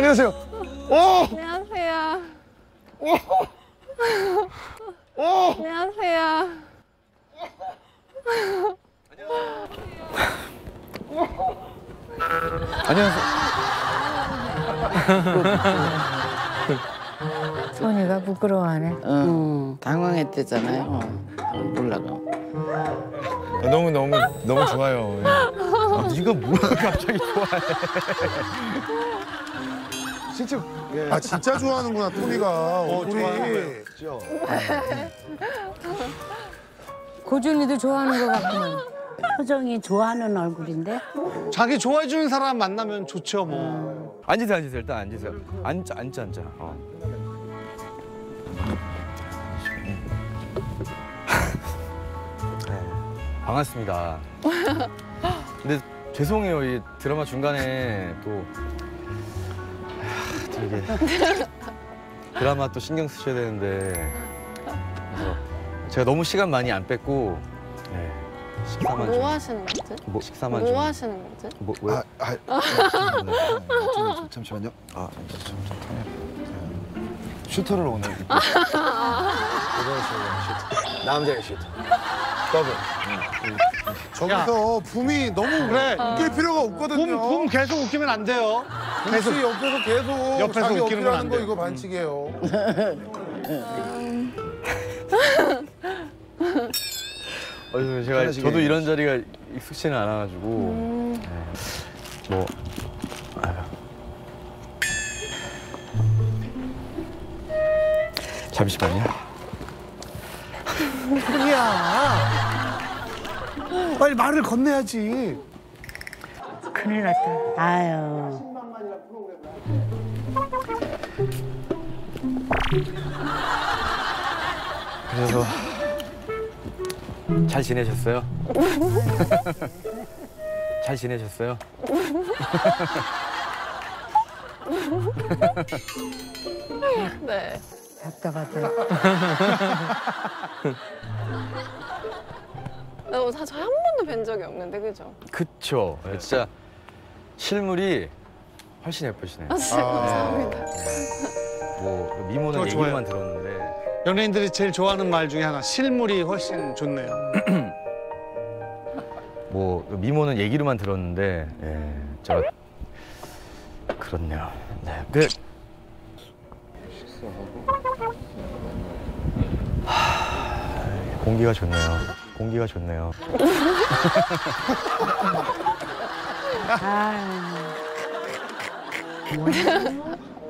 안녕하세요. 오! 안녕하세요. 오! 오! 안녕하세요. 안녕하세요. 소니가 부끄러워하네. 당황했대잖아요. 몰라가. 너무 좋아요. 아, 네가 뭘 갑자기 좋아해? 진짜 아 진짜 좋아하는구나 토니가. 얼굴이. 고준이도 좋아하는 것 같구만. 표정이 좋아하는 얼굴인데? 자기 좋아해주는 사람 만나면 좋죠, 뭐. 앉으세요. 일단 앉으세요. 앉자. 반갑습니다. 근데 죄송해요. 이 드라마 중간에 또 되게 드라마 또 신경 쓰셔야 되는데 그래서 제가 너무 시간 많이 안 뺐고 식사만 좀. 뭐 하시는 거지? 식사만 뭐 좀. 하시는 거지? 왜? 잠시만요. 슈터를 오늘 입고. 남자의 슈터. 더블. 저기서 붐이 너무 그래. 웃길 필요가 없거든요. 붐 계속 웃기면 안 돼요. 계속 옆에서 계속 옆에서 자기 웃기는 건안 어필하는 거 돼요. 이거 반칙이에요. 저도 이런 자리가 익숙치는 않아가지고 뭐 잠시만요. 토니야. 빨리 말을 건네야지. 큰일 났다. 아유. 그래서 잘 지내셨어요? 잘 지내셨어요? 네. 답답하더라. 사실 한 번도 뵌 적이 없는데, 그죠? 그쵸. 진짜 실물이 훨씬 예쁘시네요. 아, 진짜 감사합니다. 뭐 미모는 저 좋아요. 얘기만 들었는데 연예인들이 제일 좋아하는 말 중에 하나, 실물이 훨씬 좋네요. 뭐 미모는 얘기로만 들었는데 제가 그렇네요. 네. 공기가 좋네요. 공기가 좋네요. 아유.